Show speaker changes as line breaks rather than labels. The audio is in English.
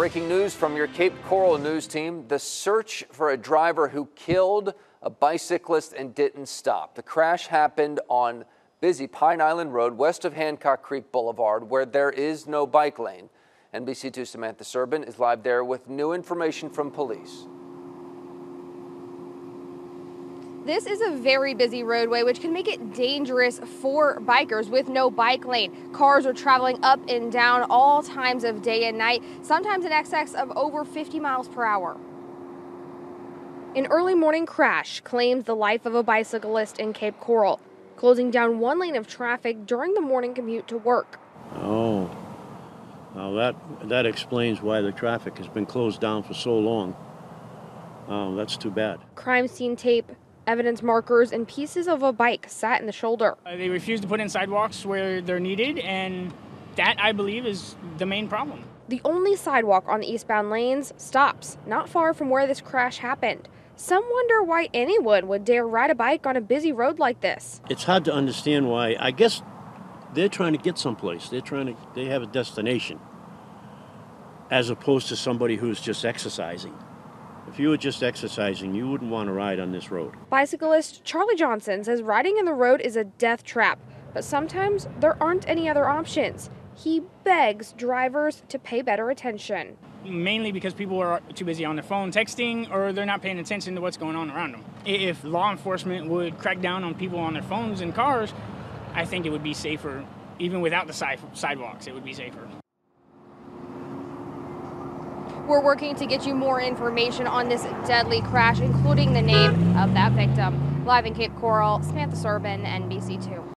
Breaking news from your Cape Coral news team. The search for a driver who killed a bicyclist and didn't stop. The crash happened on busy Pine Island Road west of Hancock Creek Boulevard, where there is no bike lane. NBC2's Samantha Serbin is live there with new information from police.
This is a very busy roadway, which can make it dangerous for bikers with no bike lane. Cars are traveling up and down all times of day and night, sometimes in excess of over 50 miles per hour. An early morning crash claimed the life of a bicyclist in Cape Coral, closing down one lane of traffic during the morning commute to work.
Oh, now that explains why the traffic has been closed down for so long. That's too bad.
Crime scene tape, evidence markers, and pieces of a bike sat in the shoulder.
They refuse to put in sidewalks where they're needed, and that, I believe, is the main problem.
The only sidewalk on the eastbound lanes stops not far from where this crash happened. Some wonder why anyone would dare ride a bike on a busy road like this.
It's hard to understand why. I guess they're trying to get someplace. They have a destination, as opposed to somebody who's just exercising. If you were just exercising, you wouldn't want to ride on this road.
Bicyclist Charlie Johnson says riding in the road is a death trap, but sometimes there aren't any other options. He begs drivers to pay better attention.
Mainly because people are too busy on their phone texting, or they're not paying attention to what's going on around them. If law enforcement would crack down on people on their phones and cars, I think it would be safer. Even without the sidewalks, it would be safer.
We're working to get you more information on this deadly crash, including the name of that victim. Live in Cape Coral, Samantha Serbin, NBC2.